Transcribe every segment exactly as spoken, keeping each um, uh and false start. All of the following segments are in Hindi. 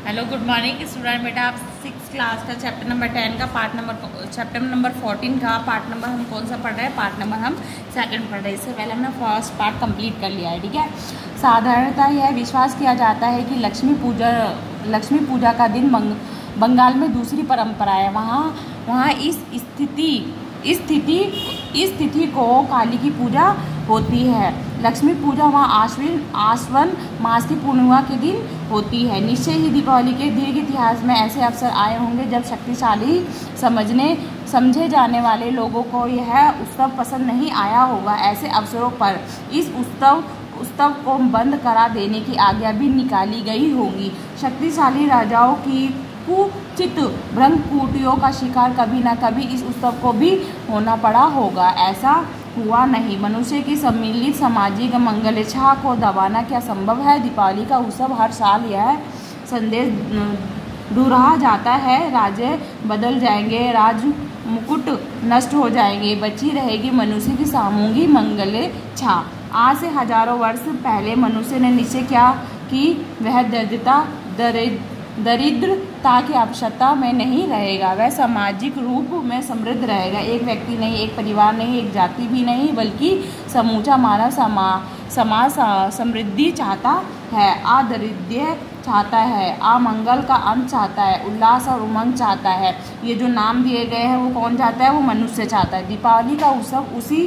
Hello good morning student. बेटा आप सिक्स क्लास का चैप्टर नंबर टेन का part number chapter number fourteen का पार्ट नंबर हम कौन सा पढ़ रहे हैं? पार्ट नंबर हम सेकंड पढ़ रहे हैं। इससे पहले हमने फर्स्ट पार्ट कंप्लीट कर लिया है। ठीक है। साधारणतः यह विश्वास किया जाता है कि लक्ष्मी पूजा लक्ष्मी पूजा का दिन बंग, बंगाल में दूसरी परंपरा है। वहाँ वहाँ इस स्थिति इस तिथि इस तिथि को काली की पूजा होती है। लक्ष्मी पूजा वहाँ आश्विन आश्वन मास की पूर्णिमा के दिन होती है। निश्चय ही दीपावली के दीर्घ इतिहास में ऐसे अवसर आए होंगे जब शक्तिशाली समझने समझे जाने वाले लोगों को यह उत्सव पसंद नहीं आया होगा। ऐसे अवसरों पर इस उत्सव उत्सव को बंद करा देने की आज्ञा भी निकाली गई होगी। शक्तिशाली राजाओं की कुचित भ्रमकुटियों का शिकार कभी न कभी इस उत्सव को भी होना पड़ा होगा। ऐसा हुआ नहीं। मनुष्य की सम्मिलित सामाजिक मंगलेच्छा को दबाना क्या संभव है? दीपावली का उत्सव हर साल यह संदेश दोहराया जाता है, राज्य बदल जाएंगे, राज मुकुट नष्ट हो जाएंगे, बची रहेगी मनुष्य की सामूहिक मंगलेच्छा। आज से हजारों वर्ष पहले मनुष्य ने निश्चय किया कि वह दरिद्रता दरिद्र दरिद्रता की आवश्यकता में नहीं रहेगा। वह सामाजिक रूप में समृद्ध रहेगा। एक व्यक्ति नहीं, एक परिवार नहीं, एक जाति भी नहीं, बल्कि समूचा मानव समा समाज समृद्धि चाहता है, आदरिद्र चाहता है, अमंगल का अंत चाहता है, उल्लास और उमंग चाहता है। ये जो नाम दिए गए हैं वो कौन चाहता है? वो मनुष्य चाहता है। दीपावली का उत्सव उसी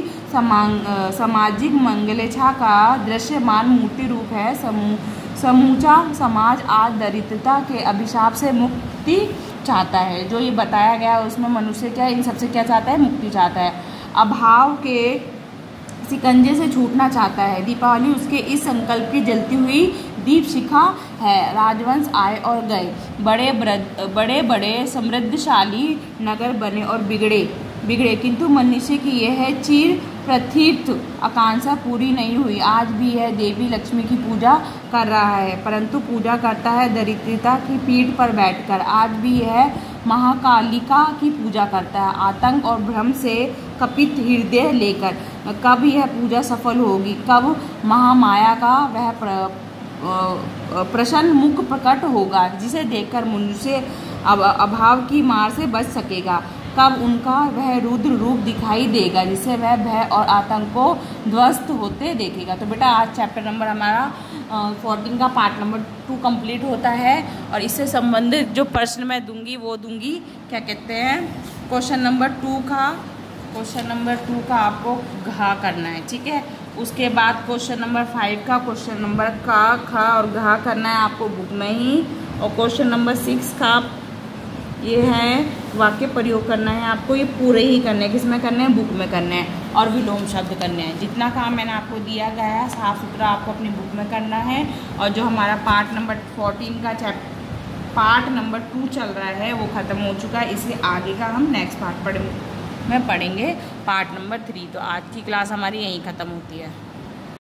सामाजिक मंगलेच्छा का दृश्यमान मूर्ति रूप है। समूह समूचा समाज आज दरिद्रता के अभिशाप से मुक्ति चाहता है। जो ये बताया गया उसमें मनुष्य क्या इन सबसे क्या चाहता है? मुक्ति चाहता है, अभाव के शिकंजे से छूटना चाहता है। दीपावली उसके इस संकल्प की जलती हुई दीप शिखा है। राजवंश आए और गए, बड़े बड़े बड़े समृद्धशाली नगर बने और बिगड़े बिगड़े किंतु मनुष्य की यह चिर प्रतीत आकांक्षा पूरी नहीं हुई। आज भी यह देवी लक्ष्मी की पूजा कर रहा है, परंतु पूजा करता है दरिद्रता की पीठ पर बैठकर। आज भी यह महाकालिका की पूजा करता है, आतंक और भ्रम से कपित हृदय लेकर। कब यह पूजा सफल होगी? कब महामाया का वह प्र, प्रसन्न मुख प्रकट होगा जिसे देखकर मनुष्य अभाव की मार से बच सकेगा? कब उनका वह रुद्र रूप दिखाई देगा जिससे वह भय और आतंक को ध्वस्त होते देखेगा? तो बेटा आज चैप्टर नंबर हमारा फोर्टीन का पार्ट नंबर टू कंप्लीट होता है और इससे संबंधित जो प्रश्न मैं दूंगी वो दूंगी क्या कहते हैं क्वेश्चन नंबर टू का क्वेश्चन नंबर टू का आपको घा करना है। ठीक है। उसके बाद क्वेश्चन नंबर फाइव का क्वेश्चन नंबर का खा और घा करना है आपको बुक में ही। और क्वेश्चन नंबर सिक्स का ये है वाक्य प्रयोग करना है आपको। ये पूरे ही करने हैं, किसमें करने हैं? बुक में करने हैं और विलोम शब्द करने हैं। जितना काम मैंने आपको दिया गया है साफ सुथरा आपको अपनी बुक में करना है। और जो हमारा पार्ट नंबर फोर्टीन का चैप्टर पार्ट नंबर टू चल रहा है वो ख़त्म हो चुका है। इससे आगे का हम नेक्स्ट पार्ट पढ़ में पढ़ेंगे पार्ट नंबर थ्री। तो आज की क्लास हमारी यहीं ख़त्म होती है।